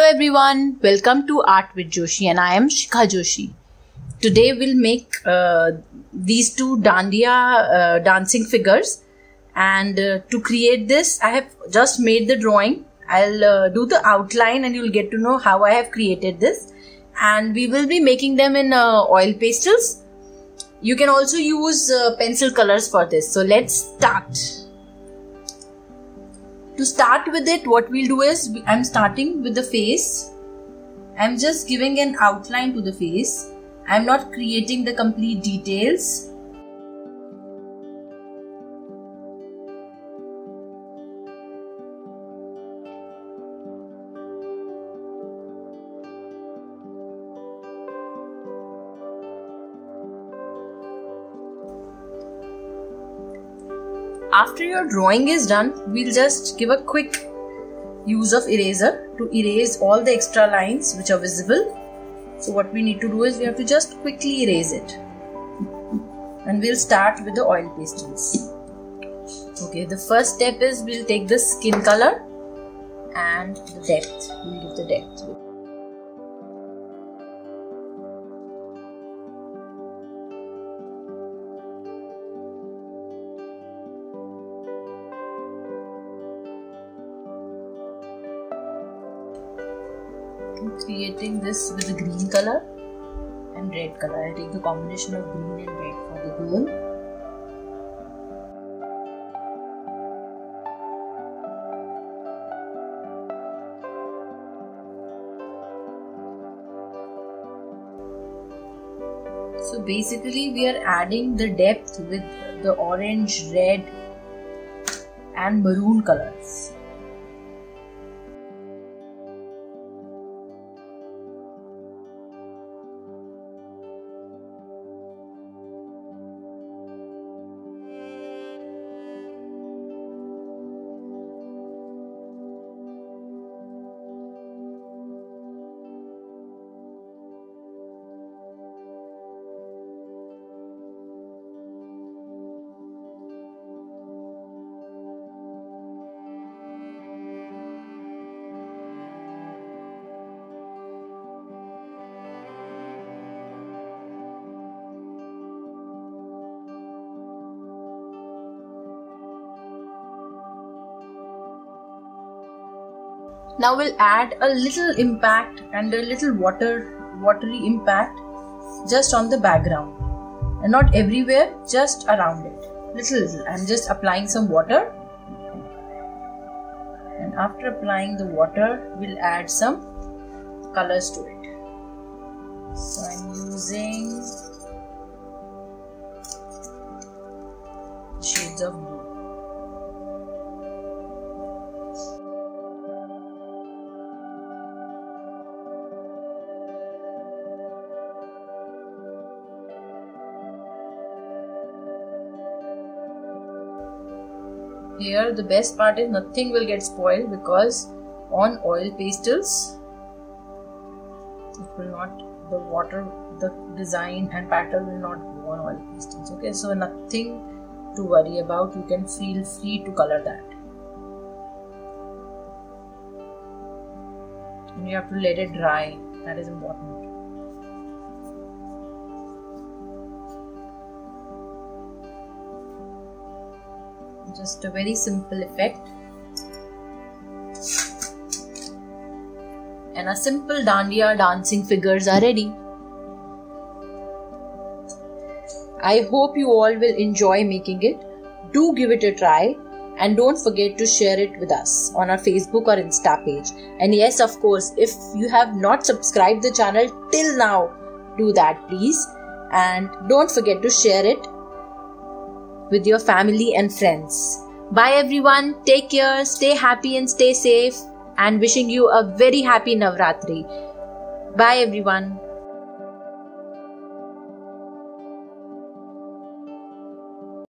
everyone, welcome to Art with Joshi and I am Shikha Joshi. Today we'll make these two dandiya dancing figures, and to create this I have just made the drawing. I'll do the outline and you'll get to know how I have created this, and we will be making them in oil pastels. You can also use pencil colors for this. So let's start. To start with it, what we'll do is, I'm starting with the face. I'm just giving an outline to the face. I'm not creating the complete details. After your drawing is done, we'll just give a quick use of eraser to erase all the extra lines which are visible. So what we need to do is we have to just quickly erase it. And we'll start with the oil pastels. Okay, the first step is we'll take the skin color and the depth. We'll give the depth. Creating this with the green color and red color. I'll take the combination of green and red for the girl. So basically we are adding the depth with the orange, red and maroon colors. Now we'll add a little impact and a little watery impact just on the background, and not everywhere, just around it, little. I'm just applying some water, and after applying the water we'll add some colors to it. So I'm using shades of blue. Here the best part is nothing will get spoiled, because on oil pastels it will not, the water, the design and pattern will not go on oil pastels. Okay, so nothing to worry about. You can feel free to color that. And you have to let it dry. That is important. Just a very simple effect, and a simple dandiya dancing figures are ready. I hope you all will enjoy making it. Do give it a try, and don't forget to share it with us on our Facebook or Insta page. And yes, of course, if you have not subscribed the channel till now, do that please, and don't forget to share it with your family and friends. Bye everyone, take care, stay happy and stay safe, and wishing you a very happy Navratri. Bye everyone.